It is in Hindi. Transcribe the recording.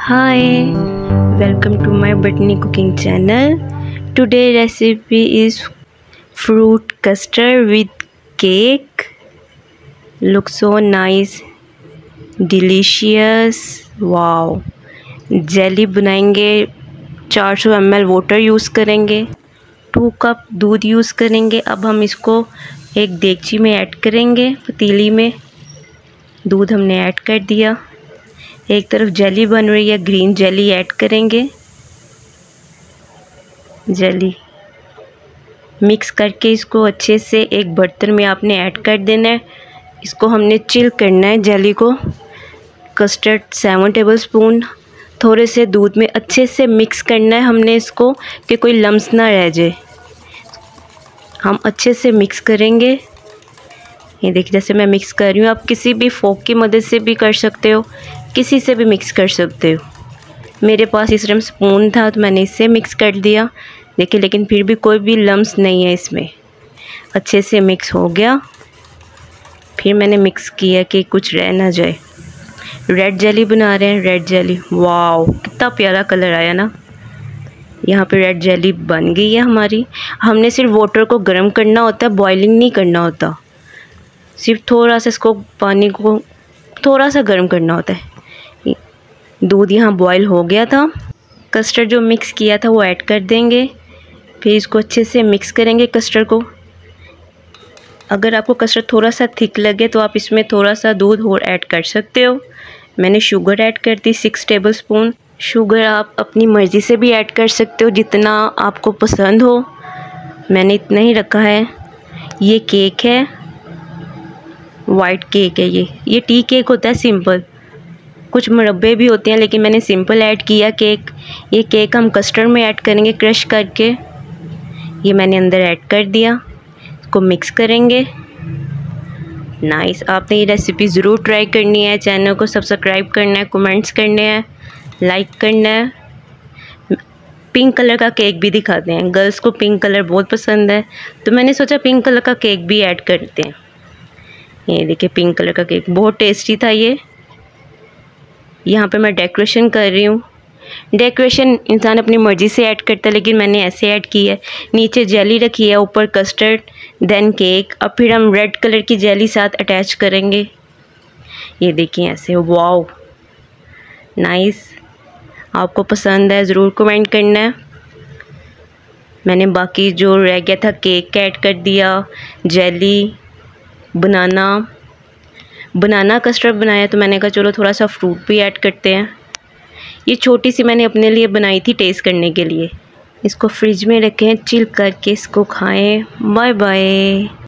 Hi, welcome to my Brittany cooking channel. Today recipe is fruit custard with cake. Looks so nice, delicious. Wow. Jelly बनाएंगे, 400 ml वाटर यूज़ करेंगे, 2 कप दूध यूज़ करेंगे। अब हम इसको एक देगची में ऐड करेंगे, पतीली में। दूध हमने ऐड कर दिया। एक तरफ जेली बन रही है, ग्रीन जेली ऐड करेंगे। जेली मिक्स करके इसको अच्छे से एक बर्तन में आपने ऐड कर देना है। इसको हमने चिल करना है जेली को। कस्टर्ड 7 टेबलस्पून थोड़े से दूध में अच्छे से मिक्स करना है हमने इसको, कि कोई लम्स ना रह जाए। हम अच्छे से मिक्स करेंगे। ये देखिए, जैसे मैं मिक्स कर रही हूँ। आप किसी भी फोक की मदद से भी कर सकते हो, किसी से भी मिक्स कर सकते हो। मेरे पास इस टाइम स्पून था तो मैंने इससे मिक्स कर दिया। देखिए, लेकिन फिर भी कोई भी लम्स नहीं है इसमें। अच्छे से मिक्स हो गया। फिर मैंने मिक्स किया कि कुछ रह ना जाए। रेड जेली बना रहे हैं, रेड जेली। वाओ, कितना प्यारा कलर आया ना। यहाँ पे रेड जेली बन गई है हमारी। हमने सिर्फ वाटर को गर्म करना होता है, बॉइलिंग नहीं करना होता। सिर्फ थोड़ा सा इसको, पानी को थोड़ा सा गर्म करना होता है। दूध यहाँ बॉईल हो गया था। कस्टर्ड जो मिक्स किया था वो ऐड कर देंगे। फिर इसको अच्छे से मिक्स करेंगे कस्टर्ड को। अगर आपको कस्टर्ड थोड़ा सा थिक लगे तो आप इसमें थोड़ा सा दूध और ऐड कर सकते हो। मैंने शुगर ऐड कर दी 6 टेबलस्पून। शुगर आप अपनी मर्ज़ी से भी ऐड कर सकते हो, जितना आपको पसंद हो। मैंने इतना ही रखा है। ये केक है, वाइट केक है। ये टी केक होता है सिंपल। कुछ मुरब्बे भी होते हैं, लेकिन मैंने सिंपल ऐड किया केक। ये केक हम कस्टर्ड में ऐड करेंगे क्रश करके। ये मैंने अंदर ऐड कर दिया। इसको मिक्स करेंगे। नाइस। आपने ये रेसिपी ज़रूर ट्राई करनी है। चैनल को सब्सक्राइब करना है, कमेंट्स करने हैं, लाइक करना है। पिंक कलर का केक भी दिखाते हैं। गर्ल्स को पिंक कलर बहुत पसंद है, तो मैंने सोचा पिंक कलर का केक भी ऐड करते हैं। ये देखिए, पिंक कलर का केक बहुत टेस्टी था ये। यहाँ पे मैं डेकोरेशन कर रही हूँ। डेकोरेशन इंसान अपनी मर्ज़ी से ऐड करता है, लेकिन मैंने ऐसे ऐड की है। नीचे जेली रखी है, ऊपर कस्टर्ड, देन केक। अब फिर हम रेड कलर की जेली साथ अटैच करेंगे। ये देखिए ऐसे। Wow, nice. आपको पसंद है ज़रूर कमेंट करना है। मैंने बाकी जो रह गया था केक ऐड कर दिया, जेली, बनाना कस्टर्ड बनाया, तो मैंने कहा चलो थोड़ा सा फ्रूट भी ऐड करते हैं। ये छोटी सी मैंने अपने लिए बनाई थी टेस्ट करने के लिए। इसको फ्रिज में रखें, चिल करके इसको खाएं। Bye bye.